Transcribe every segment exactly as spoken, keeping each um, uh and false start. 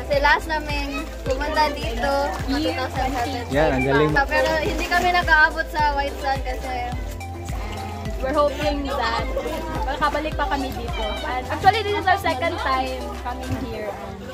Kasi last namin pumunta dito, two thousand seven. Yan, ang galing. Pero hindi kami nakaabot sa White Sand kasi we're hoping that makabalik pa kami dito. And actually, this is our second time coming here.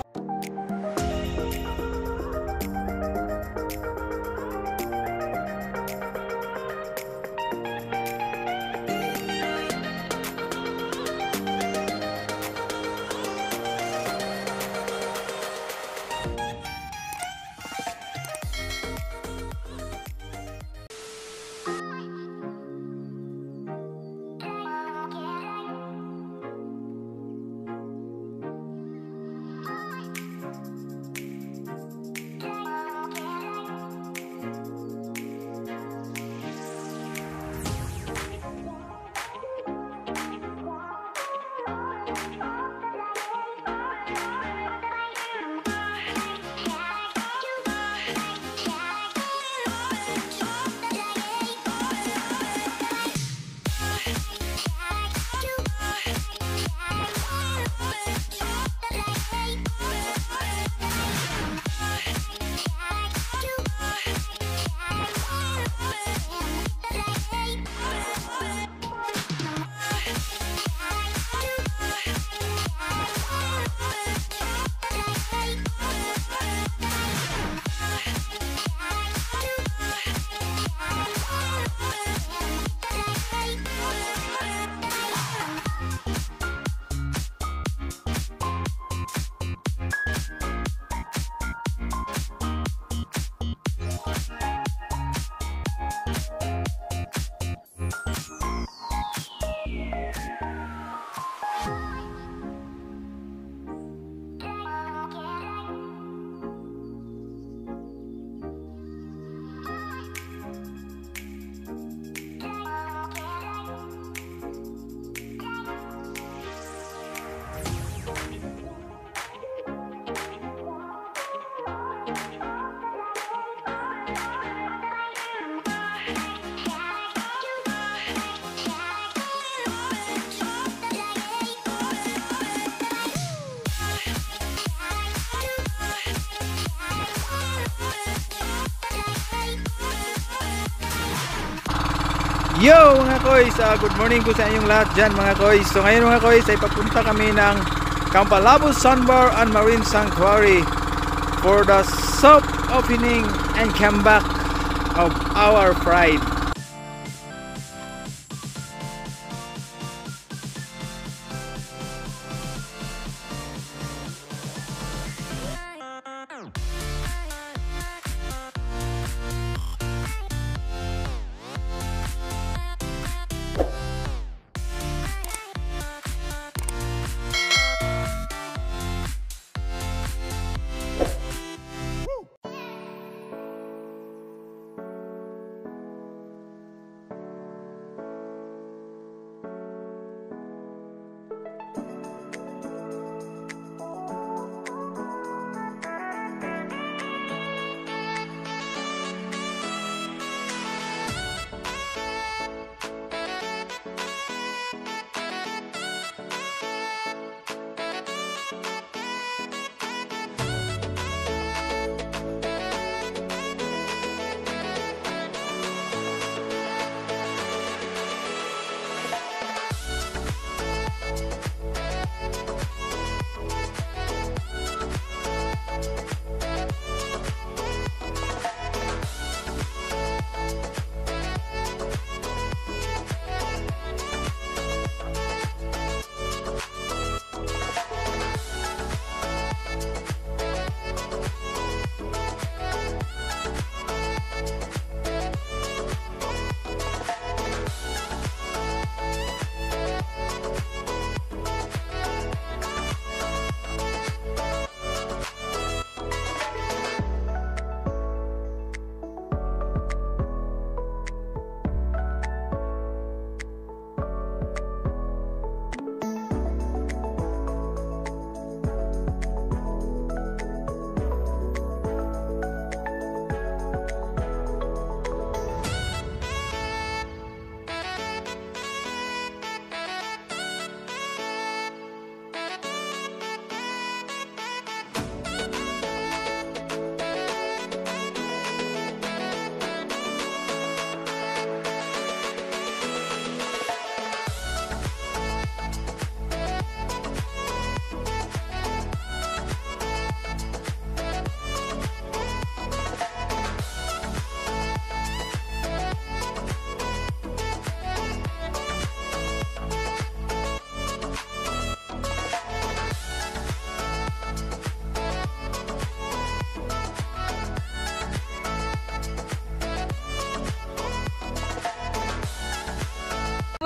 Yo mga koys, uh, good morning po sa inyong lahat dyan mga koys. So ngayon mga koys ay papunta kami ng Campalabo Sandbar and Marine Sanctuary for the soft opening and comeback of our pride.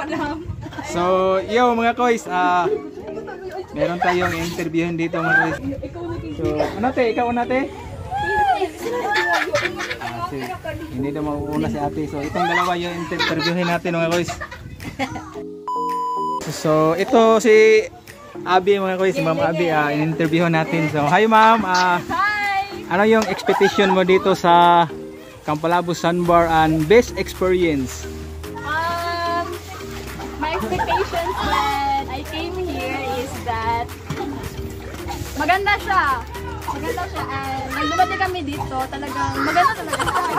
So, yo mga koys, ah meron tayong interviewin dito mga koys. So, ano te? Ikaw una te? Ah, si, hindi na mauuna si ate. So, itong dalawa yung interviewin natin mga koys. So, ito si Abi mga koys, si Ma'am Abi, ah, in-interview natin. So, hi ma'am. Ah, Hi! ano yung expectation mo dito sa Campalabo Sandbar and best experience? Um, my expectations when I came here is that maganda siya. Maganda siya. And nang dumating kami dito, talagang maganda talaga siya.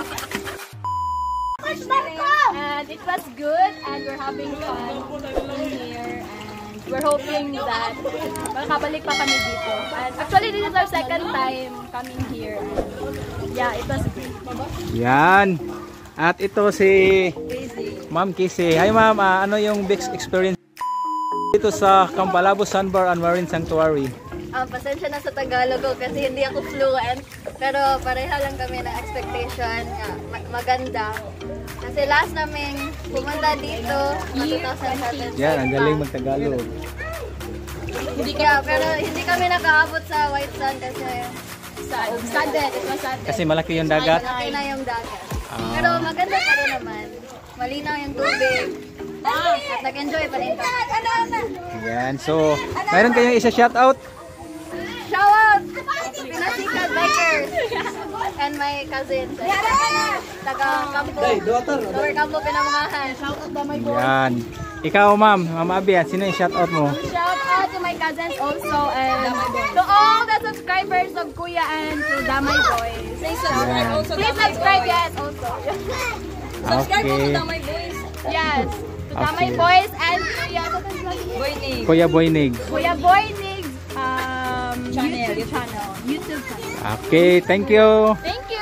And it was good and we're having fun in here. And we're hoping that makakabalik pa kami dito. And actually, this is our second time coming here. And yeah, it was great. Yan. At ito si Ma'am Kisi. Hi ma'am, ah, ano yung best experience dito sa Campalabo Sandbar and Marine Sanctuary? Ah, pasensya na sa Tagalog ko kasi hindi ako fluent. Pero pareha lang kami ng expectation nga ma- maganda. Kasi last naming pumunta dito, two thousand seven. Yan, ang galing magtagalog. Hindi ka, pero hindi kami nakaabot sa White Sand kasi Sad. Sad din. It was sad din. Kasi malaki yung dagat. malaki na yung dagat. Ah. Pero maganda pa rin naman. Malinaw yung tubig. At nag-enjoy pa rin kami. Yan. So, mayroon kayong isa shoutout? Shout out! Pinasikat bikers! And my cousin. Taga Campo. Lower Campo, Pinamungajan. Shout out my boy. Yan. Ikaw ma'am, Ma'am Abi, sino yung shoutout mo? Shout out to my cousins also and to all the subscribers of Kuya and to Damay Boys. Say subscribe Yeah. also. Please subscribe, yes, also. Subscribe also Damay Boys. Yes, to Damay Okay. Boys and Kuya Boyneg. Kuya Boyneg. Kuya Boyneg um, YouTube channel. YouTube channel. Okay, thank you. Thank you.